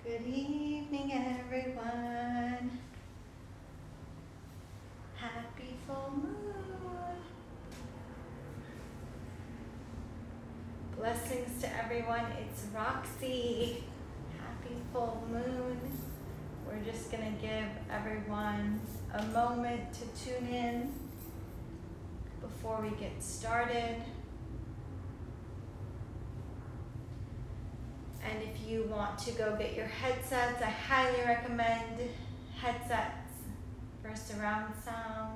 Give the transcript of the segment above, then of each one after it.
Good evening, everyone. Happy full moon. Blessings to everyone. It's Roxy. Happy full moon. We're just going to give everyone a moment to tune in before we get started. And if you want to go get your headsets, I highly recommend headsets for surround sound.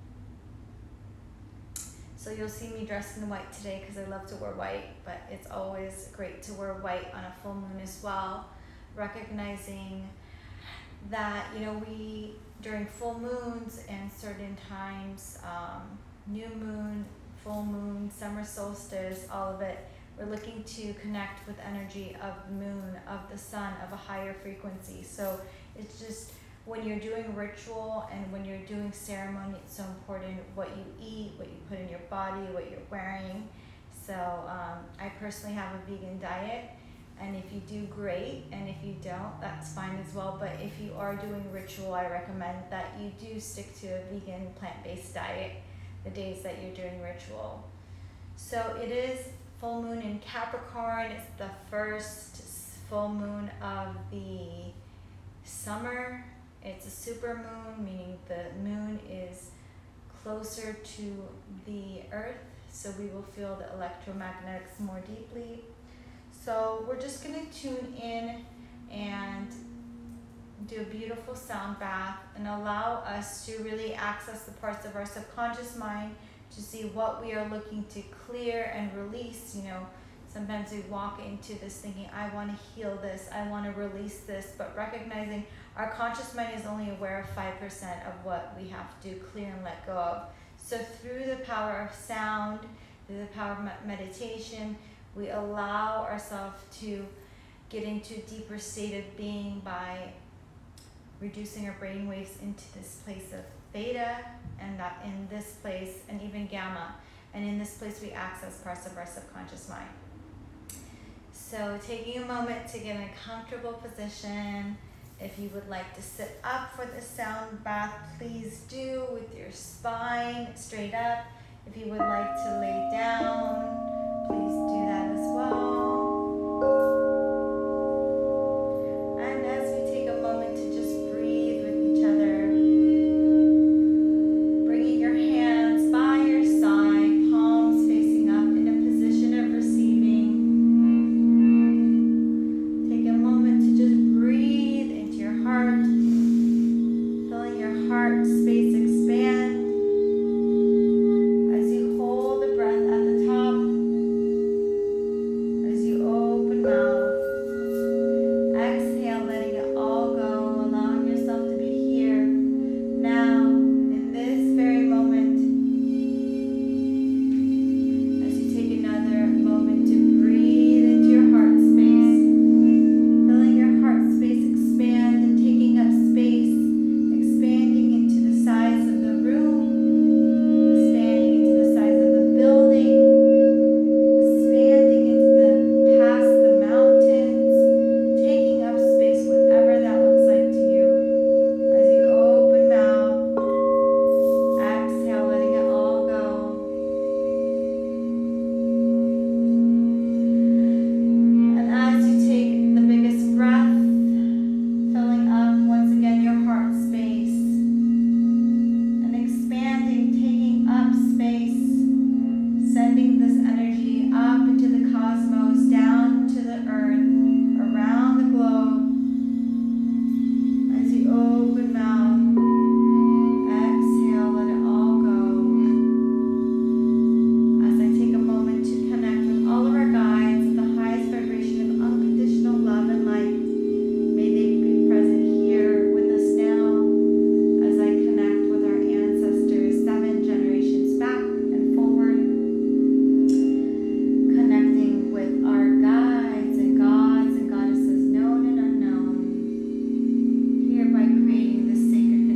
So you'll see me dressed in white today because I love to wear white, but it's always great to wear white on a full moon as well. Recognizing that, we, during full moons and certain times, new moon, full moon, summer solstice, all of it, we're looking to connect with energy of the moon, of the sun, of a higher frequency. So it's just when you're doing ritual and when you're doing ceremony, it's so important what you eat, what you put in your body, what you're wearing. So I personally have a vegan diet, and if you do, great, and if you don't, that's fine as well. But if you are doing ritual, I recommend that you do stick to a vegan plant-based diet the days that you're doing ritual. So it is full moon in Capricorn. It's the first full moon of the summer. It's a super moon, meaning the moon is closer to the earth, so we will feel the electromagnetics more deeply. So we're just going to tune in and do a beautiful sound bath and allow us to really access the parts of our subconscious mind to see what we are looking to clear and release. Sometimes we walk into this thinking, I want to heal this, I want to release this, but recognizing our conscious mind is only aware of 5% of what we have to clear and let go of. So through the power of sound, through the power of meditation, we allow ourselves to get into a deeper state of being by reducing our brain waves into this place of theta, and that in this place, and even gamma, and in this place we access parts of our subconscious mind. So taking a moment to get in a comfortable position. If you would like to sit up for the sound bath, please do, with your spine straight up. If you would like to lay down, please do that as well. And as we take a moment to just breathe with each other, bringing your hands by your side, palms facing up in a position of receiving. Take a moment to just breathe into your heart, feeling your heart space expand as you hold the breath at the top, as you open mouth. Exhale, letting it all go, allowing yourself to be here, now, in this very moment. As you take another moment to breathe into your heart space, feeling your heart space expand and taking up space, expanding into the size of the room, expanding into the size of the building, expanding into the past the mountains, taking up space, whatever that looks like to you. As you open mouth, exhale, letting it all go. And as you take the biggest breath, filling up once again your heart space and expanding, taking up space, sending this energy up into the cosmos, down to the earth, around the globe. As you open mouth, exhale, let it all go. As I take a moment to connect with all of our guides at the highest vibration of unconditional love and light, may they be present here with us now as I connect with our ancestors 7 generations back and forward, connecting with our guides and gods and goddesses known and unknown, hereby creating this sacred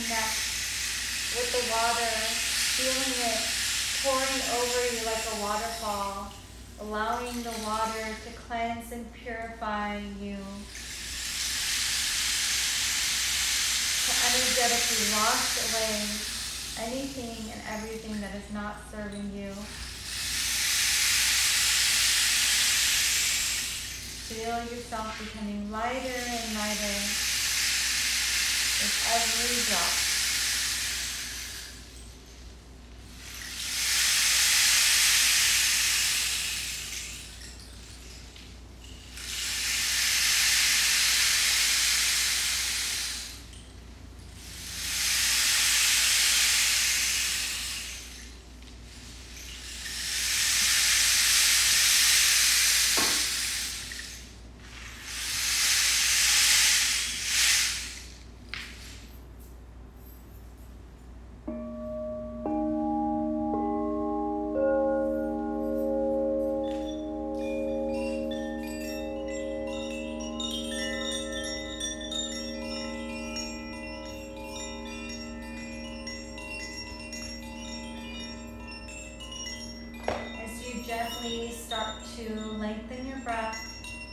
connect with the water, feeling it pouring over you like a waterfall, allowing the water to cleanse and purify you, to energetically wash away anything and everything that is not serving you. Feel yourself becoming lighter and lighter with every drop. Gently start to lengthen your breath,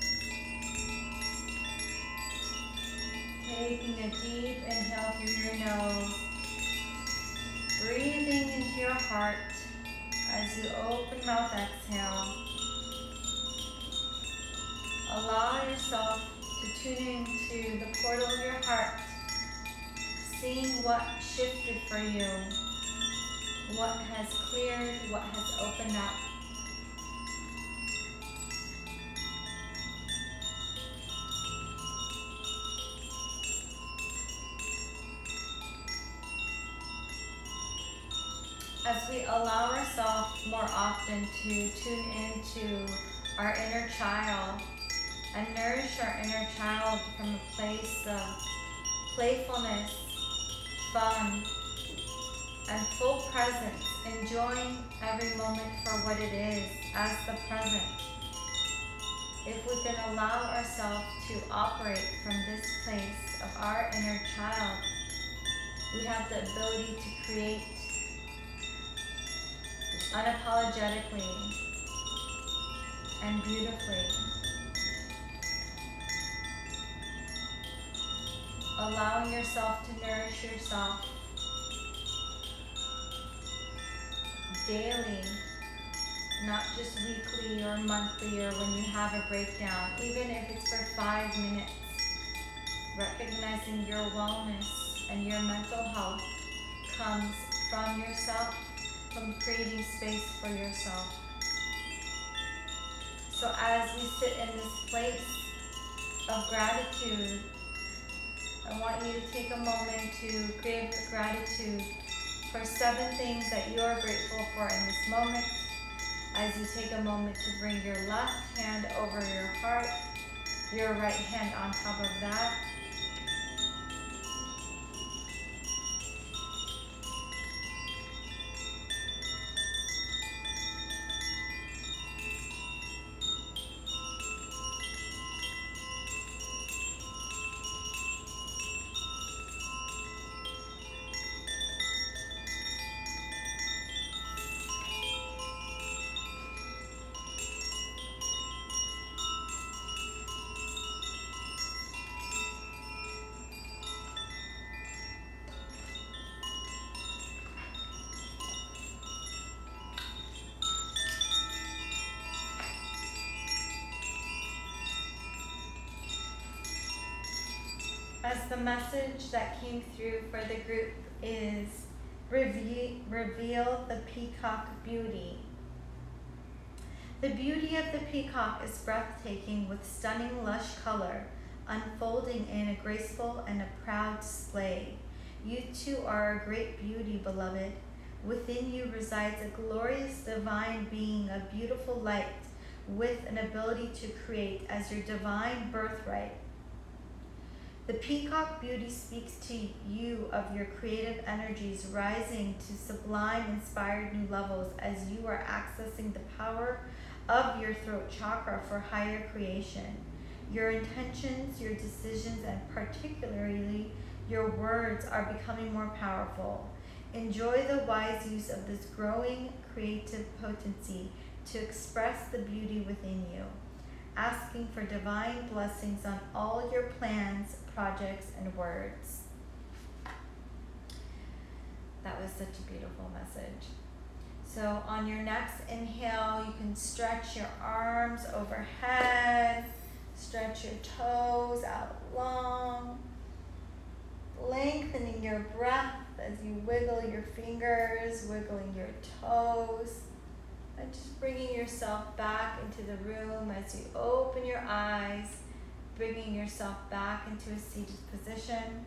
taking a deep inhale through your nose, breathing into your heart as you open mouth exhale. Allow yourself to tune into the portal of your heart, seeing what shifted for you, what has cleared, what has opened up. As we allow ourselves more often to tune into our inner child and nourish our inner child from a place of playfulness, fun, and full presence, enjoying every moment for what it is as the present. If we can allow ourselves to operate from this place of our inner child, we have the ability to create unapologetically and beautifully. Allowing yourself to nourish yourself daily, not just weekly or monthly or when you have a breakdown, even if it's for 5 minutes. Recognizing your wellness and your mental health comes from yourself, from creating space for yourself. So as we sit in this place of gratitude, I want you to take a moment to give gratitude for 7 things that you are grateful for in this moment. As you take a moment to bring your left hand over your heart, your right hand on top of that. As the message that came through for the group is reveal the peacock beauty. The beauty of the peacock is breathtaking with stunning lush color, unfolding in a graceful and a proud display. You too are a great beauty, beloved. Within you resides a glorious divine being, a beautiful light with an ability to create as your divine birthright. The peacock beauty speaks to you of your creative energies rising to sublime, inspired new levels as you are accessing the power of your throat chakra for higher creation. Your intentions, your decisions, and particularly Your words are becoming more powerful. Enjoy the wise use of this growing creative potency to express the beauty within you, asking for divine blessings on all your plans, projects, and words. That was such a beautiful message. So on your next inhale, you can stretch your arms overhead, stretch your toes out long, lengthening your breath as you wiggle your fingers, wiggling your toes, and just bringing yourself back into the room as you open your eyes, bringing yourself back into a seated position.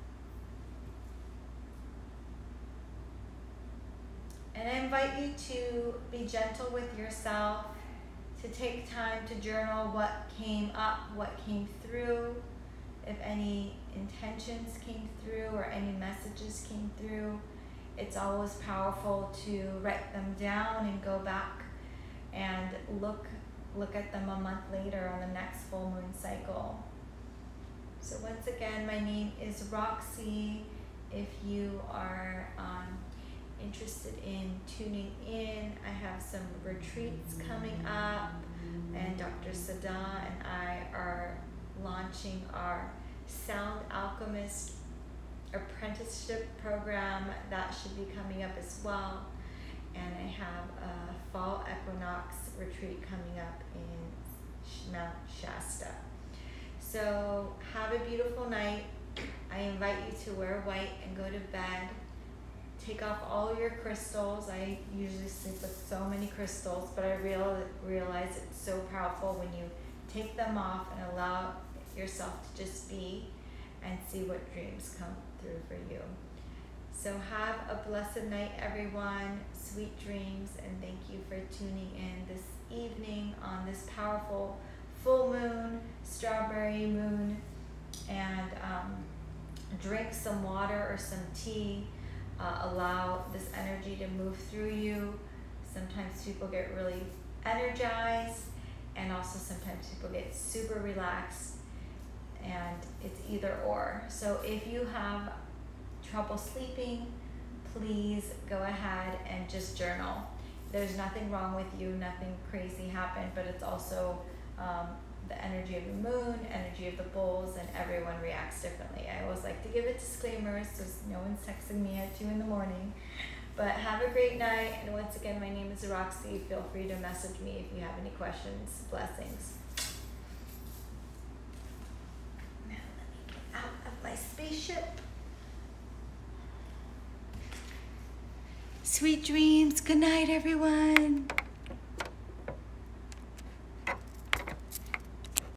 And I invite you to be gentle with yourself, to take time to journal what came up, what came through, if any intentions came through or any messages came through. It's always powerful to write them down and go back and look at them a month later on the next full moon cycle. So once again, my name is Roxy. If you are interested in tuning in, I have some retreats coming up, and Dr. Sada and I are launching our Sound Alchemist apprenticeship program. That should be coming up as well. And I have a fall equinox retreat coming up in Mount Shasta. So have a beautiful night. I invite you to wear white and go to bed. Take off all your crystals. I usually sleep with so many crystals, but I realize it's so powerful when you take them off and allow yourself to just be and see what dreams come through for you. So have a blessed night, everyone. Sweet dreams, and thank you for tuning in this evening on this powerful full moon, strawberry moon, and drink some water or some tea. Allow this energy to move through you. Sometimes people get really energized, and also sometimes people get super relaxed, and it's either or. So if you have trouble sleeping, please go ahead and just journal. There's nothing wrong with you, nothing crazy happened, but it's also the energy of the moon, energy of the bulls, and everyone reacts differently. I always like to give a disclaimer so no one's texting me at 2 a.m. But have a great night, and once again, my name is Roxy. Feel free to message me if you have any questions. Blessings. Now let me get out of my spaceship. Sweet dreams. Good night, everyone.